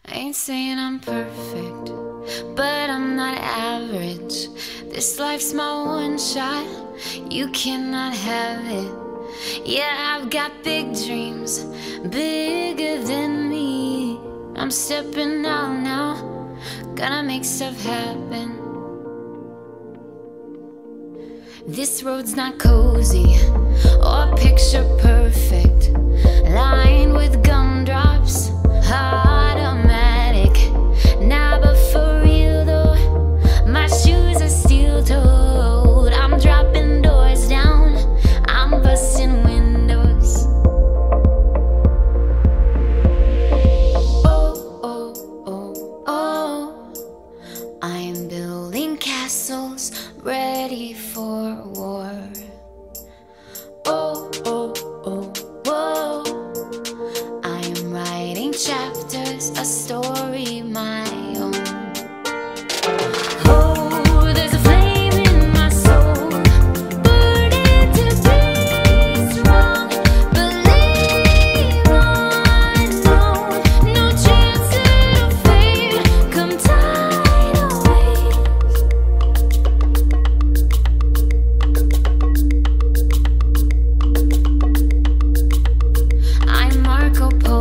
I ain't saying I'm perfect, but I'm not average. This life's my one shot, you cannot have it. Yeah, I've got big dreams, bigger than me. I'm stepping out now, gonna make stuff happen. This road's not cozy or picture perfect, lined with gumdrops, automatic. Nah, but for real though, my shoes are steel-toed. I'm dropping doors down, I'm busting windows. Oh, oh, oh, oh, I'm building castles ready for war. Oh, oh, oh, whoa, I am writing chapters, a story my own. Oh, there's a flame in my soul, burning to be strong. Believe unknown, no chance it'll fade. Come tidal waves. I'm Marco Polo.